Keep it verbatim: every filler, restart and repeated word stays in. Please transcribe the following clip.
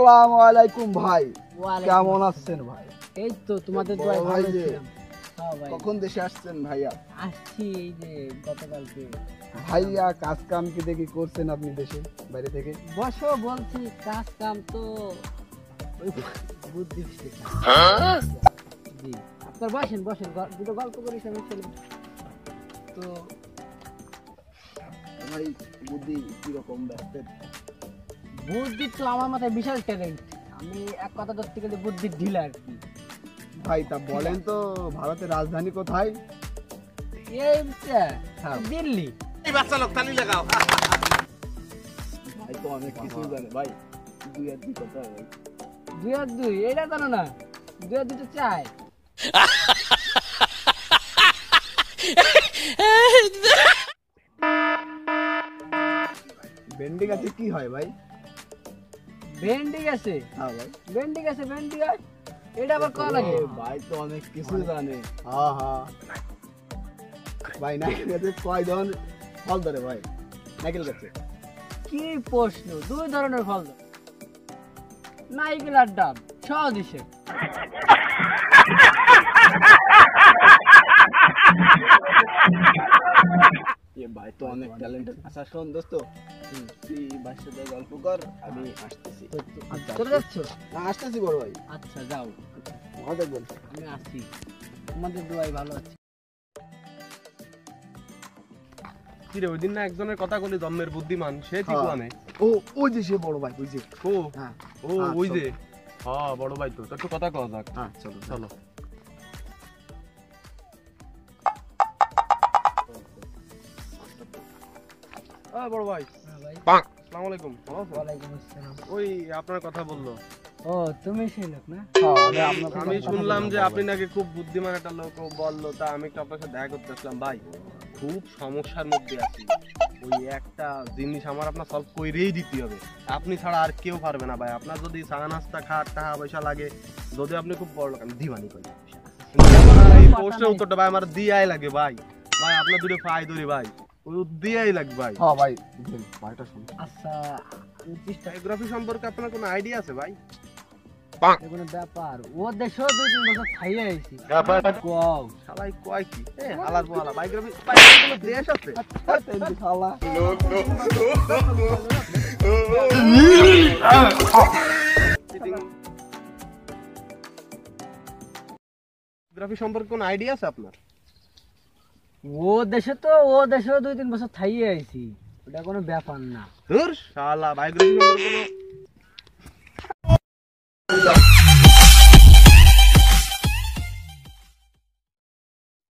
আসসালামু আলাইকুম ভাই। কেমন আছেন ভাই? এই তো তোমাদের দোয়ায় ভালো ছিলাম। হ্যাঁ ভাই। কখন দেশে আসছেন ভাইয়া? আসছি এই যে গতকালকে। ভাইয়া কাজ কাম কি দেখি করছেন আপনি দেশে বাইরে থেকে? বসো বলছি, কাজ কাম তো ওই বুদ্ধি শিখা। জি আপনার বসেন বসেন, দুটো গল্প করিস আমি ছেলে। তো ভাই বুদ্ধি কিরকম ব্যস্ত? বুদ্ধি তো আমার মাথায় বিশাল ট্যালেন্ট। আমি এক কথা ধরতে গেলে বুদ্ধির ঢিলা আর কি। ভাই তা বলেন তো ভারতের রাজধানী কোথায়? এইটা দিল্লি। এই বাচ্চা লোক তালি লাগাও। ভাই তো অনেক কিছু জানে ভাই। দুই আর দুই কথা ভাই। দুই আর দুই এটা জানো না? দুই আর দুটো চাই। ভেন্ডি গাছে কি হয় ভাই? ভেন্ডি গাছে? হ্যাঁ ভাই। ভেন্ডি গাছে ভেন্ডি গাছ এটা আবার কল লাগে? ভাই তো অনেক কিছু জানে। হ্যাঁ হ্যাঁ ভাই নারকেল গাছে কয় ধরনের ফল ধরে ভাই? নারকেল গাছে কি প্রশ্ন! দুই ধরনের ফল ধরে, নারকেল আর ডাব। সহজ হিসেব। ভাই তো অনেক ট্যালেন্টেড। আচ্ছা শোন দোস্ত, তুই ভাইয়ের সাথে গল্প কর, আমি আসতেছি। চলে যাচ্ছ? না আসতেছি বড় ভাই। আচ্ছা যাও, ভালো থাকবেন। আমি আসছি। তোমাদের দোয়াই ভালো আছে। কি রে, ওই দিন না একজনের কথা বলি জন্মের বুদ্ধিমান, সে ঠিক মানে? ও ওই যে সে বড় ভাই, ওই যে। ও হ্যাঁ ও ওই যে। হ্যাঁ বড় ভাই তো, একটু কথা কওয়া যাক। হ্যাঁ চলো চলো। হ্যাঁ বড় ভাই। হ্যাঁ ভাই। আসসালামু আলাইকুম। ওয়ালাইকুম আসসালাম। ওই আপনার কথা বললো। ও তুমি সেই লোক না? আমি শুনলাম যে আপনি নাকি খুব বুদ্ধিমান একটা লোক, ও বললো, তা আমি একটু আপনার সাথে দেখা করতে আসলাম। ভাই খুব সমস্যার মধ্যে আছি। ওই একটা জিনিস আমার আপনার সলভ করেই দিতে হবে, আপনি ছাড়া আর কেউ পারবে না ভাই। আপনার যদি চা নাস্তা খাওয়ার টাকা পয়সা লাগে, যদি আপনি খুব বড় লোক, আমি দিবানি করি। এই প্রশ্নের উত্তরটা ভাই আমার দিয়াই লাগে ভাই। ভাই আপনার দুটো পাই ধরি ভাই, ওই দিয়াই লাগবে ভাই। হ্যাঁ ভাই দেন ভাইটা শুন। আচ্ছা আমি চেষ্টা জিওগ্রাফি সম্পর্কে আপনার কোনো আইডিয়া আছে ভাই? কোনো ব্যাপার ও দেশও দুই তিন বছর খাইয়ে আইছি। কও সবাই কয় কি এ হালার বলা বায়োগ্রাফি বায়োগ্রাফি কোনো দেশ আছে? তেল খালা জিওগ্রাফি সম্পর্কে কোনো আইডিয়া আছে আপনার? ও দেশে তো ও দেশেও দুই তিন বছর খাইয়ে আইছি, ওটা কোনো ব্যাপার না। ধুর শালা বায়োগ্রাফি সম্পর্কে কোনো